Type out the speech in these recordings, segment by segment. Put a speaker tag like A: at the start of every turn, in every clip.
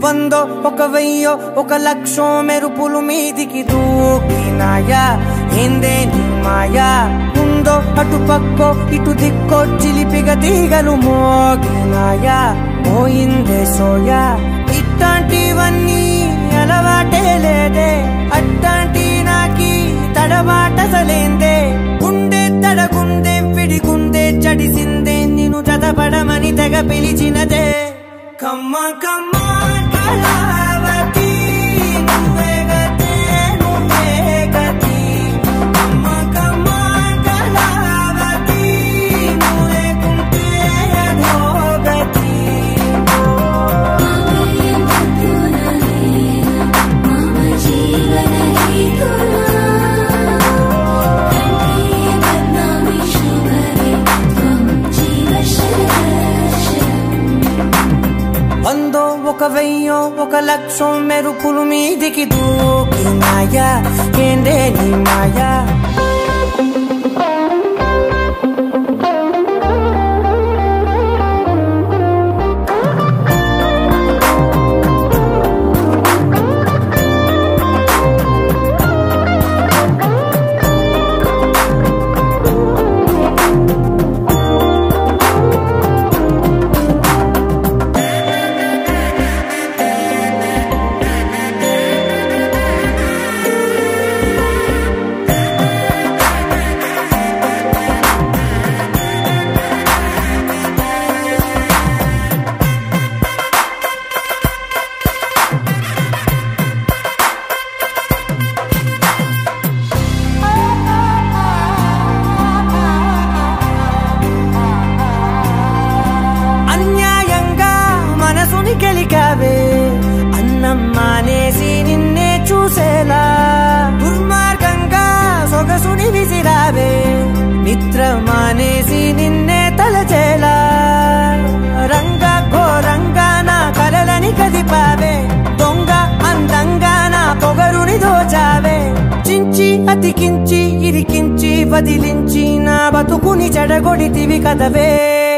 A: వందో ఒక వెయ్యో ఒక లక్షో మెరుపులు మీదికి దూకినాయా ఏందే నీ మాయా ఉందో అటు పక్కో ఇటు దిక్కో చిలిపిగ తీగలు మోగినాయా పోయిందే సోయా ఇట్లాంటివన్నీ అలవాటే లేదే అట్లాంటి నాకి తడబాటసలేందే గుండె తడగుందే విడిగుందే చడిసిందే నిన్ను చదపడమని తెగ పిలిచినదే కమ్మ కమ్మ కళావతి నువ్వే గతే నువ్వే గతి కమ్మ కమ్మ కళావతి నువ్వే కుంటే అధోగతి వందో ఒక వెయ్యో ఒక లక్షో మెరుపులు మీదికి దూకినాయా ఏందే నీ మాయా గెలికావే అన్నం మానేసి నిన్నే చూసేలా దుర్మార్గంగా సొగసుని విసిరావే నిద్ర మానేసి నిన్నే తలచేలా రంగా ఘోరంగా నా కలలని కదిపావే దొంగ అందంగా నా పొగరుని దోచావే చించి అతికించి ఇరికించి వదిలించి నా బతుకుని చెడగొడితివి కదవే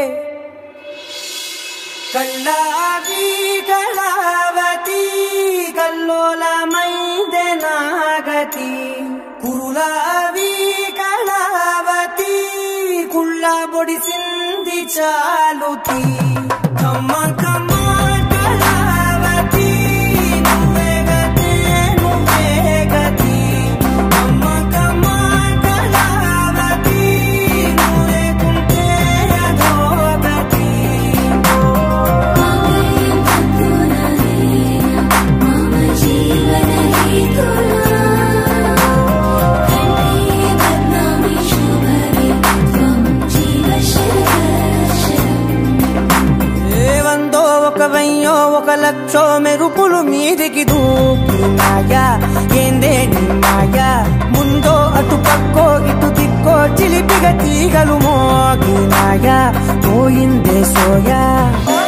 A: కళ్ళావి కళావతి కల్లోలమైందే నాగతి కురులావి కళావతి కుళ్ళ బొడిసింది చాలుతి కమ్మ కమ్మ కళావతి నువ్వే గతే నువ్వే గతి కమ్మ కమ్మ కళావతి నువ్వే కుంటే అధోగతి ఒక వెయ్యో ఒక లక్షో మెరుపులు మీదికి దూకినాయా ఏందే నీ మాయా ముందో అటు పక్కో ఇటు దిక్కో చిలిపిగ తీగలు మోగినాయా పోయిందే సోయా